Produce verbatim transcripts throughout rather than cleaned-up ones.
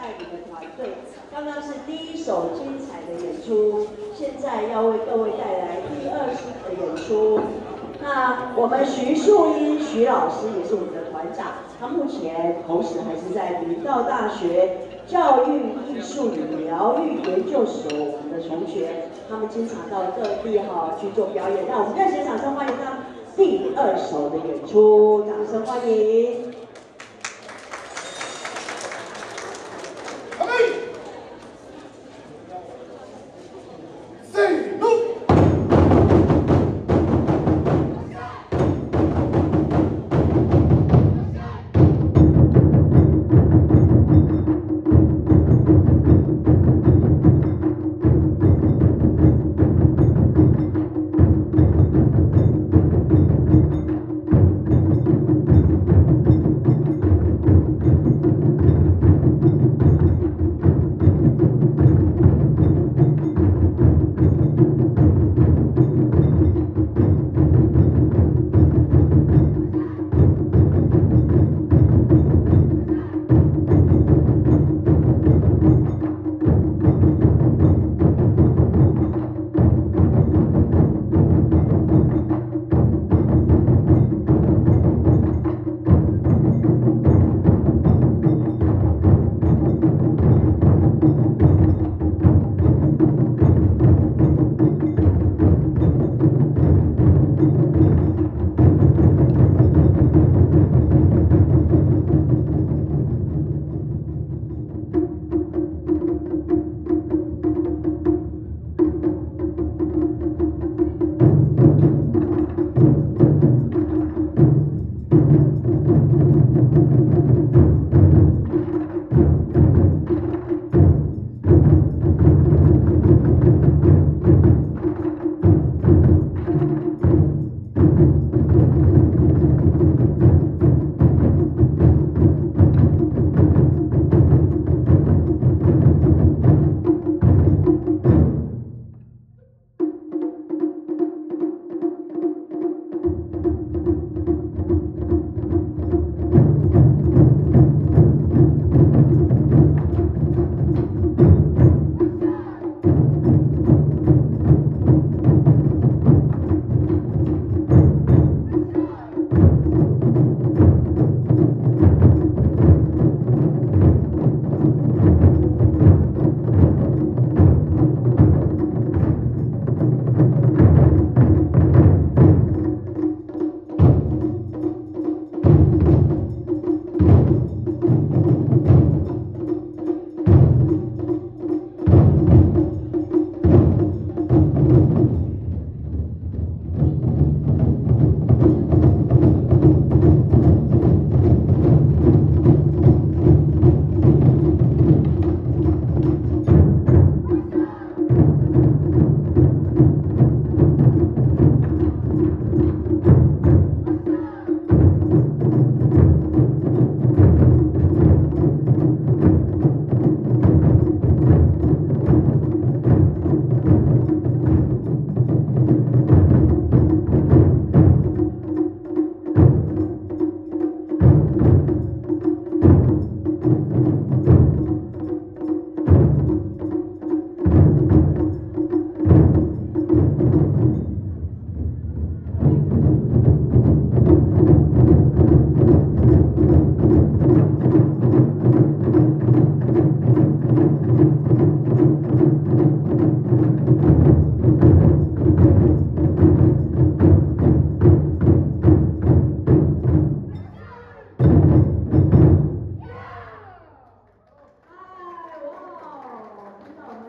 带领的团队。刚刚是第一首精彩的演出，现在要为各位带来第二首的演出。那我们徐树英徐老师也是我们的团长，他目前同时还是在明道大学教育艺术与疗愈研究所我们的同学，他们经常到各地哈去做表演。让我们热情掌声欢迎他第二首的演出，掌声欢迎。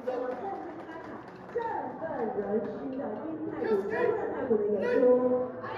人心的因太古真正太古的演出。